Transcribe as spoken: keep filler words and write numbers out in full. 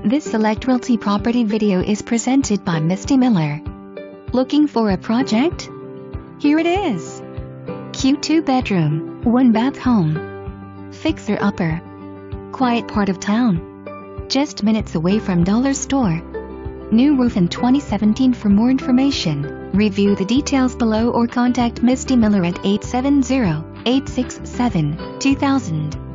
This Select Realty property video is presented by Misty Miller. Looking for a project? Here it is. Cute two bedroom, one bath home. Fixer upper. Quiet part of town. Just minutes away from Dollar Store. New roof in twenty seventeen. For more information, review the details below or contact Misty Miller at eight seven zero, eight six seven, two thousand.